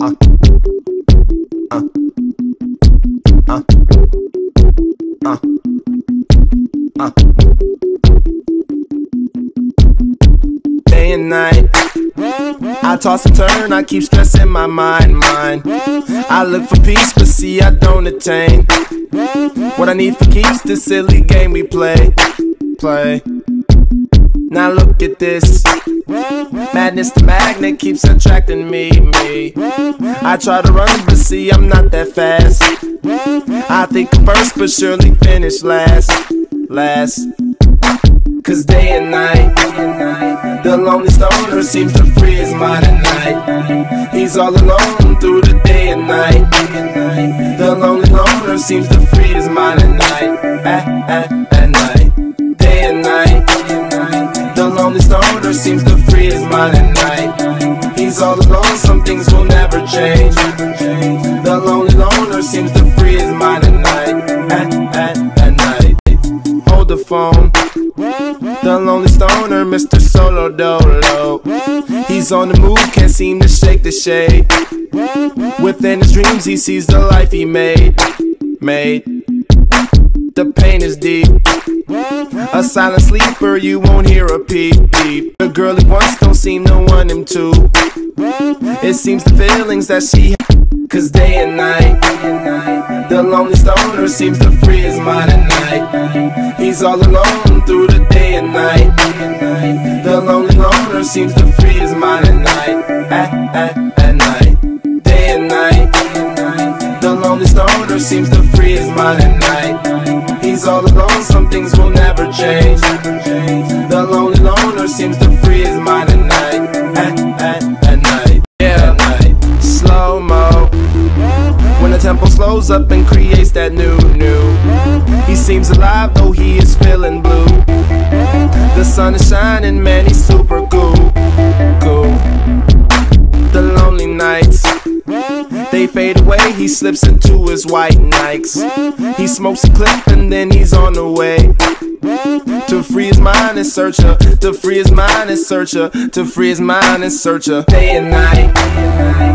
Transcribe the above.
Day and night, I toss and turn, I keep stressing my mind. I look for peace, but see I don't attain what I need for keeps, this silly game we play. Now look at this madness, the magnet keeps attracting me. I try to run, but see I'm not that fast. I think I'm first, but surely finish last. Cause day and night, the lonely stoner seems to free his mind at night. He's all alone through the day and night. The lonely loner seems to free his mind at night. At night, day and night, the lonely stoner seems to free his mind at night. He's all alone, some things will never change. The lonely loner seems to free his mind at night. At night, hold the phone. The lonely stoner, Mr. Solo Dolo. He's on the move, can't seem to shake the shade. Within his dreams he sees the life he made. The pain is deep. A silent sleeper, you won't hear a peep. The girl he wants don't seem to want him to. It seems the feelings that she has. Cause day and night, the lonely stoner seems to free his mind at night. He's all alone through the day and night. The lonely loner seems to free his mind at night. At night, day and night, the lonely stoner seems to free his mind at night. He's all alone, some things will never change. The lonely loner seems to free his mind at night. At night, yeah, slow-mo. When the tempo slows up and creates that new. He seems alive though he is feeling blue. The sun is shining, man, he's super cool. The lonely nights, they fade away, he slips into his white Nikes. He smokes a clip and then he's on the way. To free his mind and search her. To free his mind and search her. To free his mind and search her. Day and night,